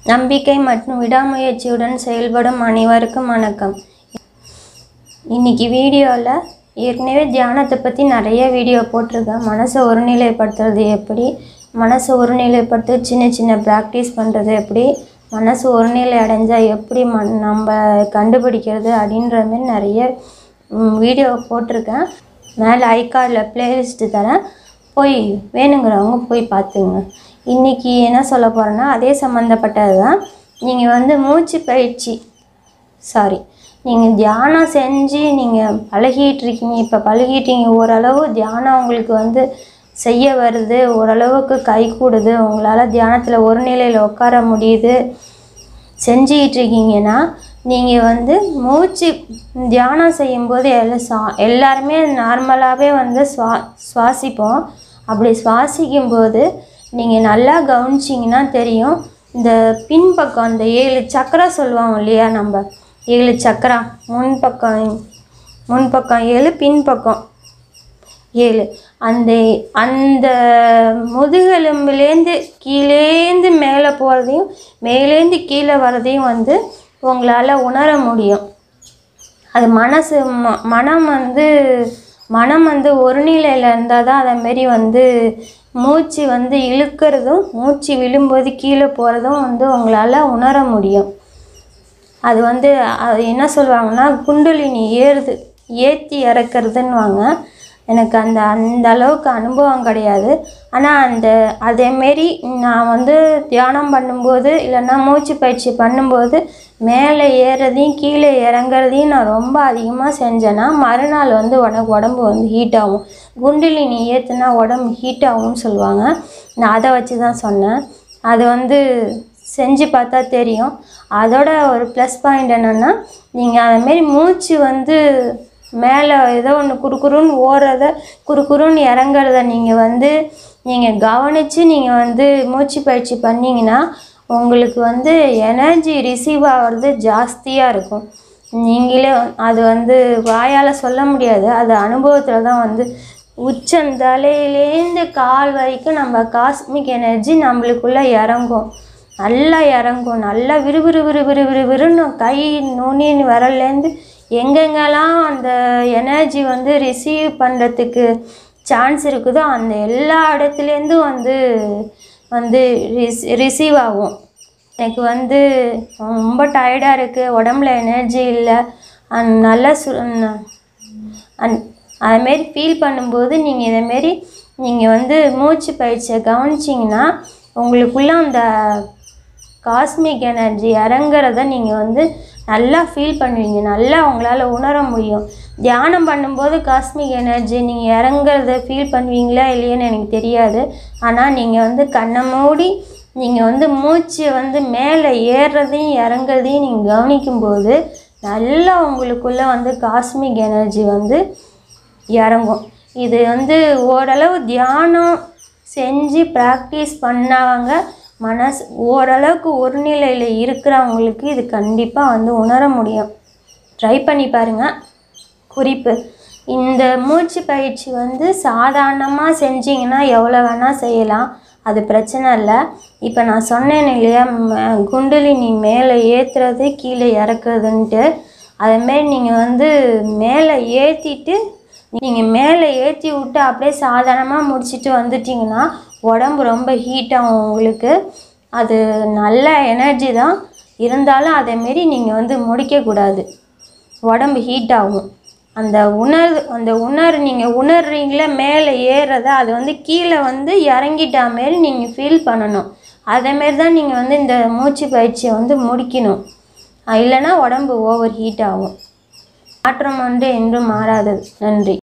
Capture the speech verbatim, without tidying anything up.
நம்பிக்கை மற்றும் விடாமுயற்சியுடன் செயல்படும் அனைவருக்கும் வணக்கம். இன்னைக்கு வீடியோவில் ஏற்கனவே தியானத்தை பற்றி நிறைய வீடியோ போட்டிருக்கேன். மனசை ஒருநிலைப்படுத்துறது எப்படி, மனசை ஒருநிலைப்படுத்த சின்ன சின்ன ப்ராக்டிஸ் பண்ணுறது எப்படி, மனசு ஒருநிலை அடைஞ்சால் எப்படி மண் நம்ம கண்டுபிடிக்கிறது அப்படின்ற மாதிரி நிறைய வீடியோ போட்டிருக்கேன். மேலே ஐகார்டில் ப்ளேலிஸ்ட்டு தரேன், போய் வேணுங்கிறவங்க போய் பார்த்துங்க. இன்றைக்கி என்ன சொல்ல போகிறேன்னா அதே சம்மந்தப்பட்டது தான். நீங்கள் வந்து மூச்சு பயிற்சி சாரி நீங்கள் தியானம் செஞ்சு நீங்கள் பழகிட்டுருக்கீங்க. இப்போ பழகிட்டீங்க, ஓரளவு தியானம் உங்களுக்கு வந்து செய்ய வருது, ஓரளவுக்கு கை கூடுது, உங்களால் தியானத்தில் ஒரு நிலையில் உட்கார முடியுது, செஞ்சிகிட்ருக்கீங்கன்னா நீங்கள் வந்து மூச்சு தியானம் செய்யும்போது எல்லாம் சா எல்லாருமே நார்மலாகவே வந்து சுவா சுவாசிப்போம். அப்படி சுவாசிக்கும்போது நீங்கள் நல்லா கவனிச்சிங்கன்னா தெரியும், இந்த பின்பக்கம் அந்த ஏழு சக்கரா சொல்லுவாங்க இல்லையா, நம்ம ஏழு சக்கரா, முன்பக்கம் முன்பக்கம் ஏழு, பின்பக்கம் ஏழு, அந்த அந்த முதுகெலும்புலேருந்து கீழேந்து மேலே போகிறதையும் மேலேருந்து கீழே வர்றதையும் வந்து உங்களால் உணர முடியும். அது மனசு ம மனம் வந்து மனம் வந்து ஒரு நிலையில் இருந்தால் தான் அதேமாரி வந்து மூச்சு வந்து இழுக்கிறதும் மூச்சு விழும்போது கீழே போகிறதும் வந்து உங்களால் உணர முடியும். அது வந்து அது என்ன சொல்லுவாங்கன்னா குண்டலினி ஏறுது ஏற்றி இறக்குறதுன்னுவாங்க. எனக்கு அந்த அந்த அளவுக்கு அனுபவம் கிடையாது. ஆனால் அந்த அதேமாரி நான் வந்து தியானம் பண்ணும்போது இல்லைன்னா மூச்சு பயிற்சி பண்ணும்போது மேலே ஏறுறதையும் கீழே இறங்குறதையும் நான் ரொம்ப அதிகமாக செஞ்சேன்னா மறுநாள் வந்து உனக்கு உடம்பு வந்து ஹீட் ஆகும். குண்டலினி ஏற்றுனா உடம்பு ஹீட் ஆகும்னு சொல்லுவாங்க. நான் அதை வச்சு தான் சொன்னேன். அது வந்து செஞ்சு பார்த்தா தெரியும். அதோட ஒரு ப்ளஸ் பாயிண்ட் என்னென்னா, நீங்கள் அதேமாரி மூச்சு வந்து மேலே ஏதோ ஒன்று குறுக்குறுன்னு ஓடுறத குறுக்குறுன்னு இறங்குறத நீங்கள் வந்து நீங்கள் கவனித்து நீங்கள் வந்து மூச்சு பயிற்சி பண்ணிங்கன்னா உங்களுக்கு வந்து எனர்ஜி ரிசீவ் ஆகிறது ஜாஸ்தியாக இருக்கும். நீங்களே அது வந்து வாயால் சொல்ல முடியாது, அது அனுபவத்தில் தான் வந்து உச்சந்தலையிலேருந்து கால் வரைக்கும் நம்ம காஸ்மிக் எனர்ஜி நம்மளுக்குள்ளே இறங்கும், நல்லா இறங்கும், நல்லா விறுவிறு விறுவிறு விறுவிறுன்னு கை நுனி விரல்லேருந்து எங்கெங்கெல்லாம் அந்த எனர்ஜி வந்து ரிசீவ் பண்ணுறதுக்கு சான்ஸ் இருக்குதோ அந்த எல்லா இடத்துலேருந்தும் வந்து வந்து ரிஸ் ரிசீவ் ஆகும். எனக்கு வந்து ரொம்ப டயர்டாக இருக்குது, உடம்புல எனர்ஜி இல்லை, நல்லா சு அந் அதுமாரி ஃபீல் பண்ணும்போது நீங்கள் இதேமாரி நீங்கள் வந்து மூச்சு பயிற்சியை கவனிச்சிங்கன்னா உங்களுக்குள்ளே அந்த காஸ்மிக் எனர்ஜி இறங்குறத நீங்கள் வந்து நல்லா ஃபீல் பண்ணுவீங்க, நல்லா உங்களால் உணர முடியும். தியானம் பண்ணும்போது காஸ்மிக் எனர்ஜி நீங்கள் இறங்குறத ஃபீல் பண்ணுவீங்களா இல்லையான்னு எனக்கு தெரியாது. ஆனால் நீங்கள் வந்து கண்ணை மூடி நீங்கள் வந்து மூச்சை வந்து மேலே ஏறுறதையும் இறங்குறதையும் நீங்கள் கவனிக்கும்போது நல்லா உங்களுக்குள்ளே வந்து காஸ்மிக் எனர்ஜி வந்து இறங்கும். இது வந்து ஓரளவு தியானம் செஞ்சு ப்ராக்டிஸ் பண்ணாங்க மனசு ஓரளவுக்கு ஒரு நிலையில் இருக்கிறவங்களுக்கு இது கண்டிப்பாக வந்து உணர முடியும். ட்ரை பண்ணி பாருங்கள். குறிப்பு, இந்த மூச்சு பயிற்சி வந்து சாதாரணமாக செஞ்சிங்கன்னா எவ்வளோ வேணால் செய்யலாம், அது பிரச்சனை இல்லை. இப்போ நான் சொன்னேன் இல்லையா, குண்டலினி மேலே ஏற்றுறது கீழே இறக்குறதுன்ட்டு, அதேமாரி நீங்கள் வந்து மேலே ஏற்றிட்டு நீங்கள் மேலே ஏற்றி விட்டு அப்படியே சாதாரணமாக முடிச்சுட்டு வந்துட்டிங்கன்னா உடம்பு ரொம்ப ஹீட்டாகும் உங்களுக்கு. அது நல்ல எனர்ஜி தான், இருந்தாலும் அதேமாரி நீங்கள் வந்து முடிக்கக்கூடாது, உடம்பு ஹீட் ஆகும். அந்த உணர் அந்த உணர் நீங்கள் உணர்றீங்களே மேலே ஏறுறத அது வந்து கீழே வந்து இறங்கிட்டா மாரி நீங்கள் ஃபீல் பண்ணணும். அதேமாரி தான் நீங்கள் வந்து இந்த மூச்சு பயிற்சியை வந்து முடிக்கணும், இல்லைன்னா உடம்பு ஓவர் ஹீட் ஆகும். மாற்றம் வந்து என்றும் மாறாதது. நன்றி.